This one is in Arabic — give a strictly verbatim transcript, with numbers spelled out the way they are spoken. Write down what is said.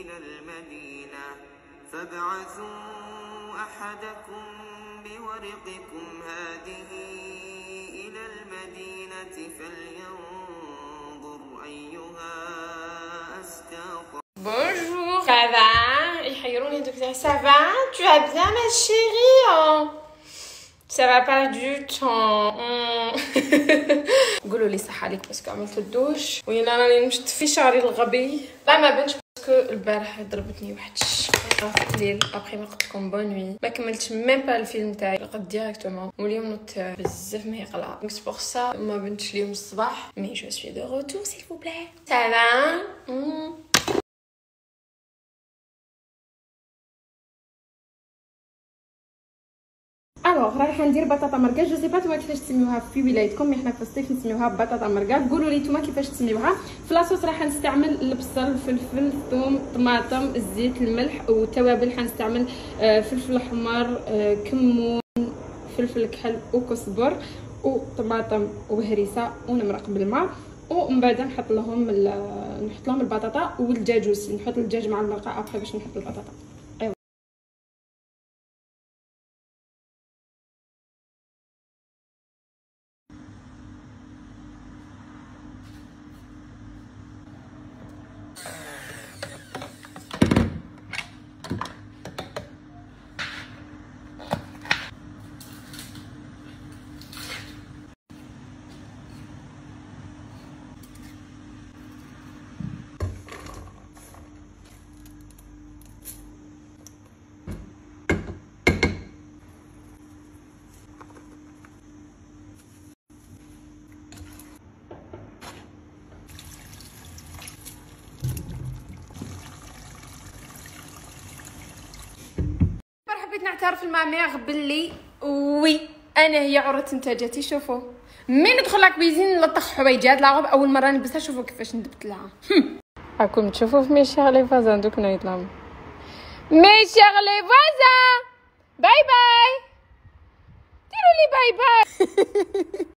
إلى المدينة فابعثوا أحدكم بورقكم هذه إلى المدينة فلينظر أيها أزكى. Bonjour, ça va? يحيروني دكتور. Ça va? Tu vas bien ma chérie? Ça va pas du temps. قولوا لي صح عليك باسكو عملت الدوش ويلا راني نشط في شعري الغبي. لا ما بنش باسكو البارح ضربتني واحد الشقيقه في الليل. ابخي ما قلت لكم بون نوي، ما كملتش ميم با الفيلم تاعي، رقدت ديريكتومون واليوم نوضت بزاف ما يقلع دونك سبور سا ما بنتش اليوم الصباح. مي جو سوي دو روتور سيل فو بلاي. Ça va? الوغ راح ندير بطاطا مرقه. جو سي با نتوما كيفاش تسميوها في ولايتكم، مي حنا في الصيف نسميوها بطاطا مرقه. قولوا لي نتوما كيفاش تسميوها. في لاصوص راح نستعمل البصل، الفلفل، الثوم، طماطم، الزيت، الملح والتوابل. حنستعمل فلفل احمر، كمون، فلفل كحل وكزبر وطماطم وهريسه ونمرق بالماء. ومن بعد نحط لهم نحط لهم البطاطا والدجاج، نحط الدجاج مع المرقه ابخي باش نحط البطاطا. حبيت نعترف مع ميغ باللي وي انا هي عروه انتاجاتي. شوفوا من ندخل لا كويزين نلطخ حويجات لاغوب اول مره نلبسها. شوفوا كيفاش ندبت لها. راكم تشوفوا في مي شيغ لي فازان دوك نايطلام مي شيغ لي فازان. باي باي، ديروا لي باي باي.